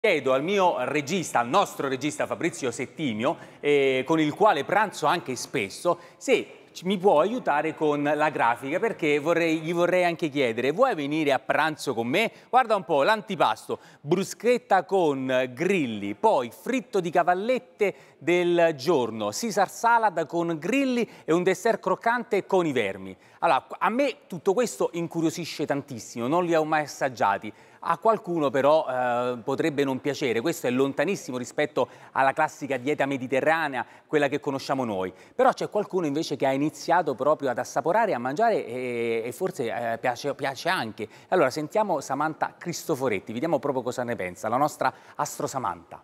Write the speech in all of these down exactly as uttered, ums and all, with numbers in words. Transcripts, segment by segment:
Chiedo al mio regista, al nostro regista Fabrizio Settimio, eh, con il quale pranzo anche spesso, se mi può aiutare con la grafica, perché vorrei, gli vorrei anche chiedere: vuoi venire a pranzo con me? Guarda un po', l'antipasto, bruschetta con grilli, poi fritto di cavallette del giorno, Caesar salad con grilli e un dessert croccante con i vermi. Allora, a me tutto questo incuriosisce tantissimo, non li ho mai assaggiati. A qualcuno però eh, potrebbe non piacere, questo è lontanissimo rispetto alla classica dieta mediterranea, quella che conosciamo noi. Però c'è qualcuno invece che ha iniziato proprio ad assaporare, a mangiare e, e forse eh, piace, piace anche. Allora sentiamo Samantha Cristoforetti, vediamo proprio cosa ne pensa, la nostra Astro Samantha.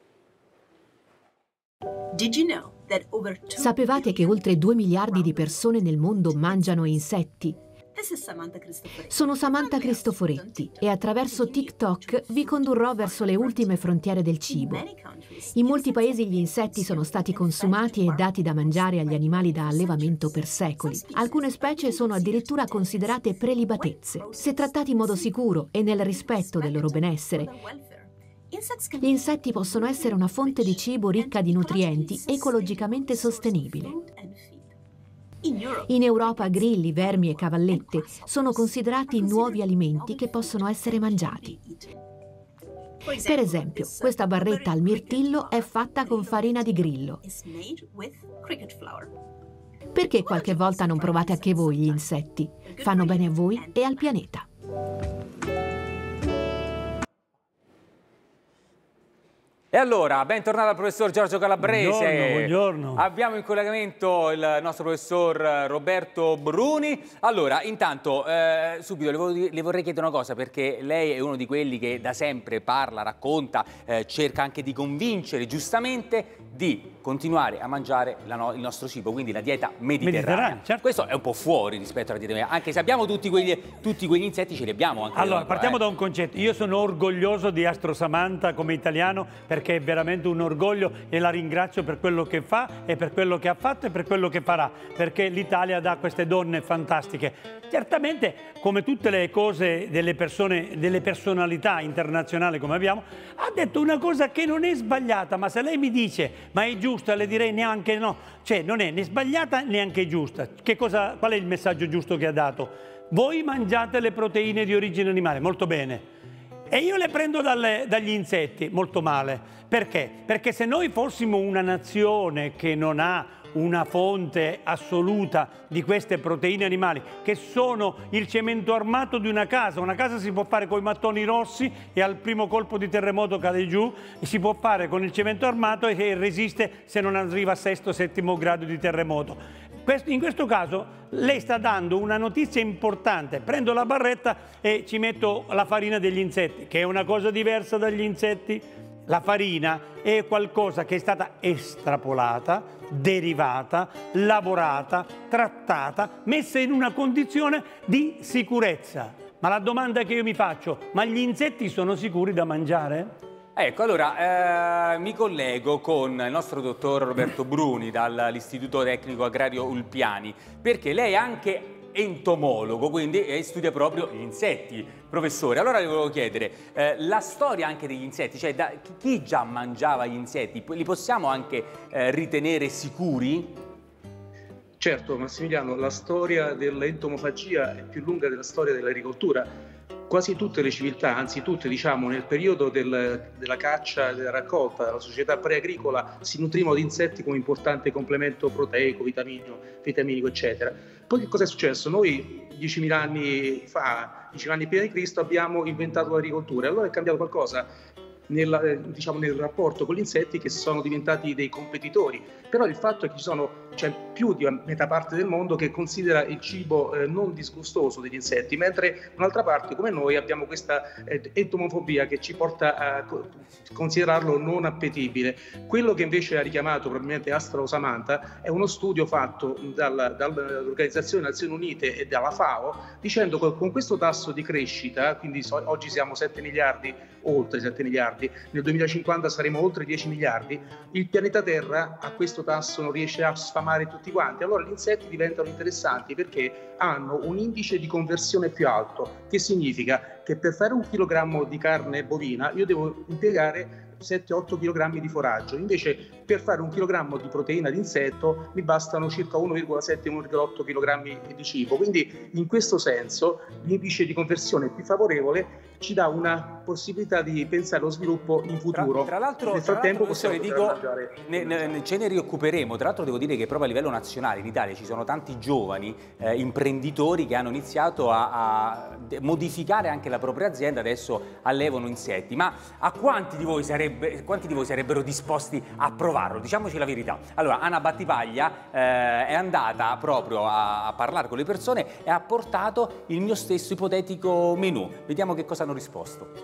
Sapevate che oltre due miliardi di persone nel mondo mangiano insetti? Sono Samantha Cristoforetti e attraverso TikTok vi condurrò verso le ultime frontiere del cibo. In molti paesi gli insetti sono stati consumati e dati da mangiare agli animali da allevamento per secoli. Alcune specie sono addirittura considerate prelibatezze, se trattati in modo sicuro e nel rispetto del loro benessere. Gli insetti possono essere una fonte di cibo ricca di nutrienti, ecologicamente sostenibile. In Europa grilli, vermi e cavallette sono considerati nuovi alimenti che possono essere mangiati. Per esempio, questa barretta al mirtillo è fatta con farina di grillo. Perché qualche volta non provate anche voi gli insetti? Fanno bene a voi e al pianeta. E allora, bentornato al professor Giorgio Calabrese. Buongiorno, buongiorno. Abbiamo in collegamento il nostro professor Roberto Bruni. Allora, intanto, eh, subito le, vo le vorrei chiedere una cosa, perché lei è uno di quelli che da sempre parla, racconta, eh, cerca anche di convincere, giustamente, di continuare a mangiare la no il nostro cibo, quindi la dieta mediterranea. mediterranea certo. Questo è un po' fuori rispetto alla dieta mediterranea, anche se abbiamo tutti quegli, tutti quegli insetti, ce li abbiamo anche. Allora, dentro, partiamo eh. da un concetto. Io sono orgoglioso di Astro Samantha come italiano, perché è veramente un orgoglio e la ringrazio per quello che fa e per quello che ha fatto e per quello che farà, perché l'Italia dà queste donne fantastiche. Certamente, come tutte le cose delle persone, delle personalità internazionali come abbiamo, ha detto una cosa che non è sbagliata, ma se lei mi dice ma è giusta, le direi neanche no, cioè non è né sbagliata neanche giusta. Che cosa, qual è il messaggio giusto che ha dato? Voi mangiate le proteine di origine animale, molto bene. E io le prendo dalle, dagli insetti, molto male. Perché? Perché se noi fossimo una nazione che non ha una fonte assoluta di queste proteine animali, che sono il cemento armato di una casa. Una casa si può fare con i mattoni rossi e al primo colpo di terremoto cade giù, e si può fare con il cemento armato e resiste se non arriva a sesto, settimo grado di terremoto. In questo caso lei sta dando una notizia importante. Prendo la barretta e ci metto la farina degli insetti, che è una cosa diversa dagli insetti. La farina è qualcosa che è stata estrapolata, derivata, lavorata, trattata, messa in una condizione di sicurezza. Ma la domanda che io mi faccio, ma gli insetti sono sicuri da mangiare? Ecco, allora, eh, mi collego con il nostro dottor Roberto Bruni dall'Istituto Tecnico Agrario Ulpiani, perché lei è anche entomologo, quindi eh, studia proprio gli insetti. Professore, allora le volevo chiedere, eh, la storia anche degli insetti, cioè da, chi già mangiava gli insetti, li possiamo anche eh, ritenere sicuri? Certo, Massimiliano, la storia dell'entomofagia è più lunga della storia dell'agricoltura. Quasi tutte le civiltà, anzi tutte, diciamo, nel periodo del, della caccia e della raccolta, della società preagricola, si nutrivano di insetti come importante complemento proteico, vitaminico, vitaminico, eccetera. Poi che cosa è successo? Noi diecimila anni fa, diecimila anni prima di Cristo, abbiamo inventato l'agricoltura. Allora è cambiato qualcosa nel, diciamo, nel rapporto con gli insetti, che sono diventati dei competitori. Però il fatto è che ci sono, c'è più di metà parte del mondo che considera il cibo eh, non disgustoso degli insetti, mentre un'altra parte come noi abbiamo questa eh, entomofobia che ci porta a considerarlo non appetibile. Quello che invece ha richiamato probabilmente Astro Samantha è uno studio fatto dal, dall'Organizzazione Nazioni Unite e dalla FAO, dicendo che con questo tasso di crescita, quindi so, oggi siamo sette miliardi, oltre sette miliardi miliardi, nel duemilacinquanta saremo oltre dieci miliardi, il pianeta Terra a questo tasso non riesce a sfamare tutti quanti, allora gli insetti diventano interessanti perché hanno un indice di conversione più alto, che significa che per fare un chilogrammo di carne bovina io devo impiegare sette otto chilogrammi di foraggio, invece per fare un chilogrammo di proteina di insetto mi bastano circa uno virgola sette uno virgola otto chilogrammi di cibo, quindi in questo senso l'indice di conversione più favorevole ci dà una possibilità di pensare allo sviluppo in futuro. Tra, tra l'altro, nel frattempo possiamo dico, ne, ne, ce ne rioccuperemo. Tra l'altro devo dire che proprio a livello nazionale in Italia ci sono tanti giovani eh, imprenditori che hanno iniziato a, a modificare anche la propria azienda, adesso allevano insetti. Ma a quanti di voi sarebbe, quanti di voi sarebbero disposti a provarlo? Diciamoci la verità. Allora, Anna Battipaglia eh, è andata proprio a, a parlare con le persone e ha portato il mio stesso ipotetico menù. Vediamo che cosa hanno risposto.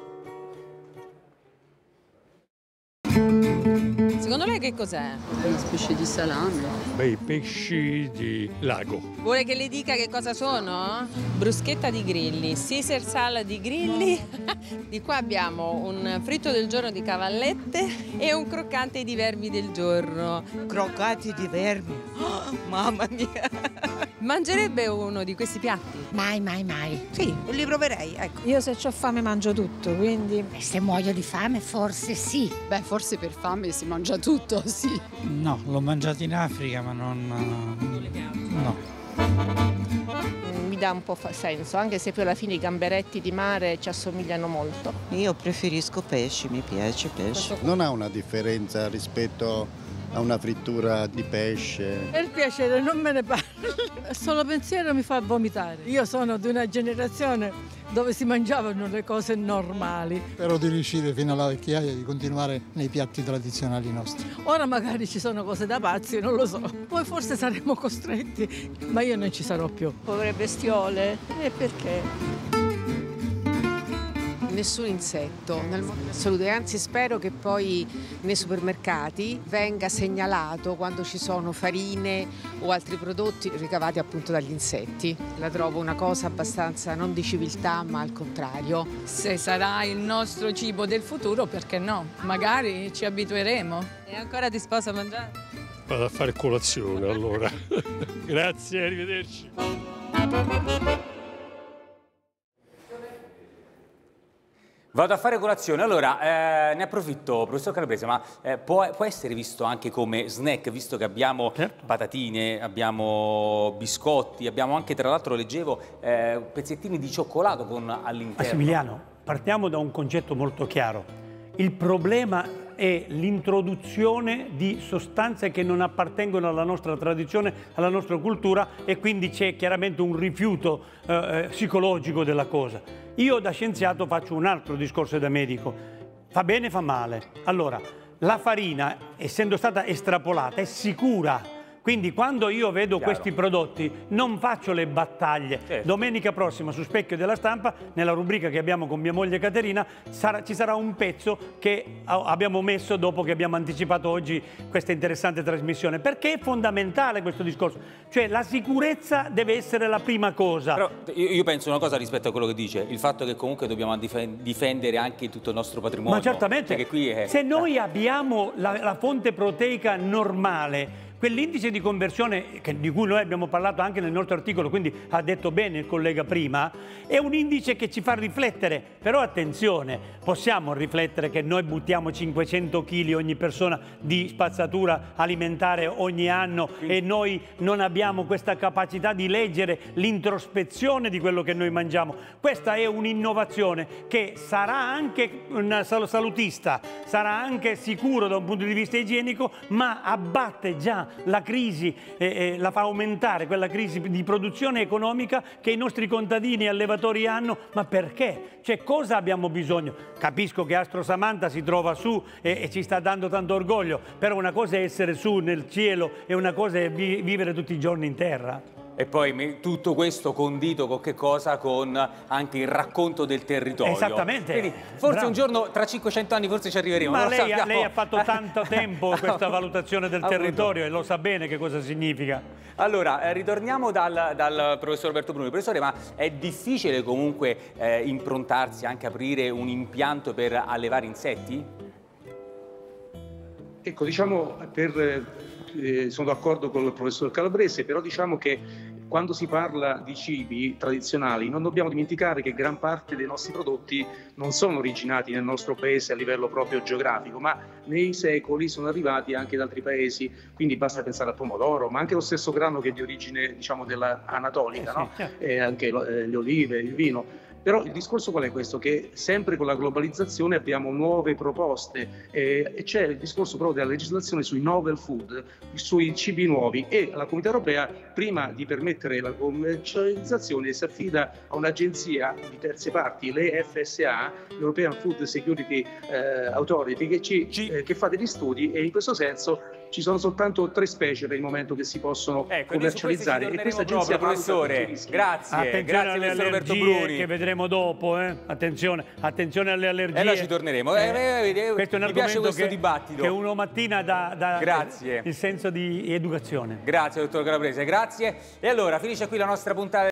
Secondo lei che cos'è? Una specie di salame. Bei pesci di lago. Vuole che le dica che cosa sono? Bruschetta di grilli, Caesar salad di grilli. Di qua abbiamo un fritto del giorno di cavallette e un croccante di vermi del giorno. Croccati di vermi? Oh, mamma mia! Mangerebbe uno di questi piatti? Mai, mai, mai. Sì, li proverei, ecco. Io se ho fame mangio tutto, quindi... E se muoio di fame forse sì. Beh, forse per fame si mangia tutto, sì. No, l'ho mangiato in Africa, ma non... no. Mi dà un po' senso, anche se poi alla fine i gamberetti di mare ci assomigliano molto. Io preferisco pesci, mi piace pesce. Non ha una differenza rispetto a una frittura di pesce. Per piacere, non me ne parlo. Solo pensiero mi fa vomitare. Io sono di una generazione dove si mangiavano le cose normali. Spero di riuscire fino alla vecchiaia di continuare nei piatti tradizionali nostri. Ora magari ci sono cose da pazzi, non lo so. Poi forse saremo costretti, ma io non ci sarò più. Povere bestiole, e perché? Nessun insetto nel mondo assoluto, anzi spero che poi nei supermercati venga segnalato quando ci sono farine o altri prodotti ricavati appunto dagli insetti. La trovo una cosa abbastanza non di civiltà, ma al contrario. Se sarà il nostro cibo del futuro, perché no? Magari ci abitueremo. È ancora disposto a mangiare? Vado a fare colazione allora. Grazie, arrivederci. Vado a fare colazione, allora eh, ne approfitto, professor Calabrese, ma eh, può, può essere visto anche come snack, visto che abbiamo certo. patatine, abbiamo biscotti, abbiamo anche, tra l'altro leggevo, eh, pezzettini di cioccolato con all'interno. Massimiliano, partiamo da un concetto molto chiaro. Il problema è l'introduzione di sostanze che non appartengono alla nostra tradizione, alla nostra cultura, e quindi c'è chiaramente un rifiuto eh, psicologico della cosa. Io da scienziato faccio un altro discorso da medico. Fa bene, fa male. Allora, la farina, essendo stata estrapolata, è sicura. Quindi quando io vedo Chiaro. questi prodotti non faccio le battaglie. Certo. Domenica prossima su Specchio della Stampa, nella rubrica che abbiamo con mia moglie Caterina, sarà, ci sarà un pezzo che abbiamo messo dopo che abbiamo anticipato oggi questa interessante trasmissione. Perché è fondamentale questo discorso. Cioè la sicurezza deve essere la prima cosa. Però io penso una cosa rispetto a quello che dice, il fatto che comunque dobbiamo difendere anche tutto il nostro patrimonio. Ma certamente, cioè che qui è... se noi abbiamo la, la fonte proteica normale, quell'indice di conversione che, di cui noi abbiamo parlato anche nel nostro articolo, quindi ha detto bene il collega prima, è un indice che ci fa riflettere. Però attenzione, possiamo riflettere che noi buttiamo cinquecento chili ogni persona di spazzatura alimentare ogni anno e noi non abbiamo questa capacità di leggere l'introspezione di quello che noi mangiamo. Questa è un'innovazione che sarà anche una salutista, sarà anche sicuro da un punto di vista igienico, ma abbatte già la crisi, eh, eh, la fa aumentare, quella crisi di produzione economica che i nostri contadini e allevatori hanno. Ma perché? Cioè, cosa abbiamo bisogno? Capisco che Astro Samantha si trova su e, e ci sta dando tanto orgoglio, però una cosa è essere su nel cielo e una cosa è vi vivere tutti i giorni in terra. E poi tutto questo condito con che cosa? Con anche il racconto del territorio. Esattamente. Quindi forse Bravo. un giorno, tra cinquecento anni, forse ci arriveremo. Ma non lei, lo lei ha fatto tanto tempo questa valutazione del Appunto. territorio e lo sa bene che cosa significa. Allora, eh, ritorniamo dal, dal professor Roberto Bruni. Professore, ma è difficile comunque eh, improntarsi, anche aprire un impianto per allevare insetti? Ecco, diciamo, per, eh, sono d'accordo con il professor Calabrese, però diciamo che quando si parla di cibi tradizionali non dobbiamo dimenticare che gran parte dei nostri prodotti non sono originati nel nostro paese a livello proprio geografico, ma nei secoli sono arrivati anche da altri paesi, quindi basta pensare al pomodoro, ma anche lo stesso grano che è di origine, diciamo, della anatolica, no? E anche eh, le olive, il vino. Però il discorso qual è questo? Che sempre con la globalizzazione abbiamo nuove proposte eh, e c'è il discorso proprio della legislazione sui novel food, sui cibi nuovi, e la Comunità Europea, prima di permettere la commercializzazione, si affida a un'agenzia di terze parti, l'E F S A, European Food Security eh, Authority, che, ci, eh, che fa degli studi, e in questo senso ci sono soltanto tre specie per il momento che si possono ecco, commercializzare, e questa agenzia, professore, grazie, attenzione grazie alle professor Roberto allergie Bruni, che vedremo dopo, eh? attenzione, attenzione alle allergie. E allora ci torneremo. Eh, eh, eh, questo è un mi piace argomento questo che, dibattito. che uno mattina dà, dà grazie. il senso di educazione. Grazie, dottor Calabrese, grazie. E allora finisce qui la nostra puntata.